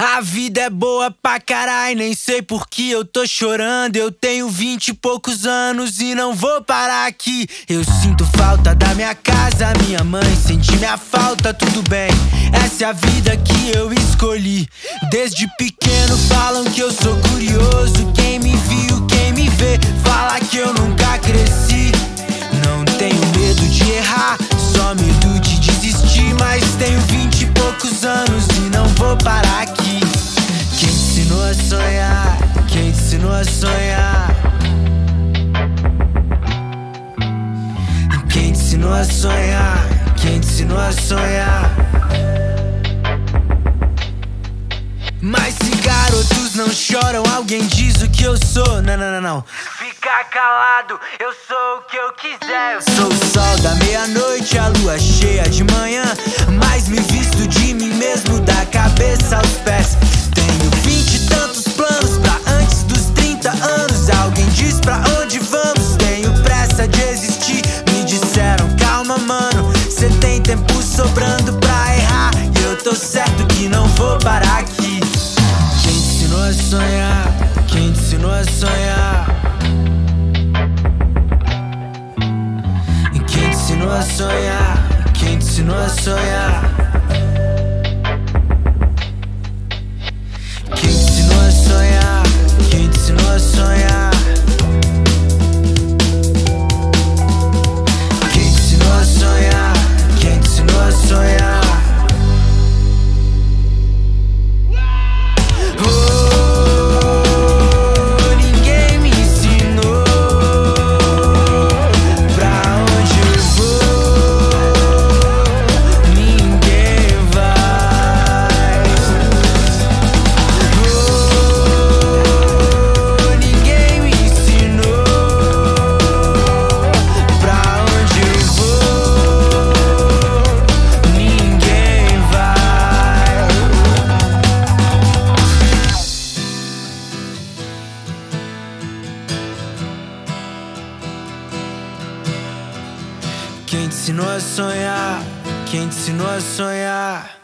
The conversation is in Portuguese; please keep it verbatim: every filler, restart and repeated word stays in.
A vida é boa pra carai, nem sei por que eu tô chorando. Eu tenho vinte e poucos anos e não vou parar aqui. Eu sinto falta da minha casa, minha mãe sente minha falta, tudo bem. Essa é a vida que eu escolhi. Desde pequeno falam que eu sou curioso. Quem me viu, quem me vê, fala que eu nunca cresci. Não tenho medo de errar, só medo de desistir. Mas tenho vinte e poucos anos e não vou parar aqui. Quem te ensinou a sonhar? Quem te ensinou a sonhar? Quem te ensinou a sonhar? Quem te ensinou a sonhar? Mas se garotos não choram, alguém diz o que eu sou. Não, não, não, não. Fica calado, eu sou o que eu quiser. Eu sou o sol da meia-noite, a lua cheia de manhã. Mas me visto de mim mesmo, da cabeça aos pés. Tenho vinte e tantos planos pra antes dos trinta anos. Alguém diz pra onde vamos, tenho pressa de existir. Me disseram, calma mano, cê tem tempo sobrando pra errar. E eu tô certo que não vou parar aqui. Quem te ensinou a sonhar? Quem te ensinou a sonhar? Quem te ensinou a sonhar? Quem te ensinou a sonhar? Quem te ensinou a sonhar? Quem te ensinou a sonhar? Quem te ensinou a sonhar? Quem te ensinou a sonhar? Quem te ensinou a sonhar? Quem te ensinou a sonhar?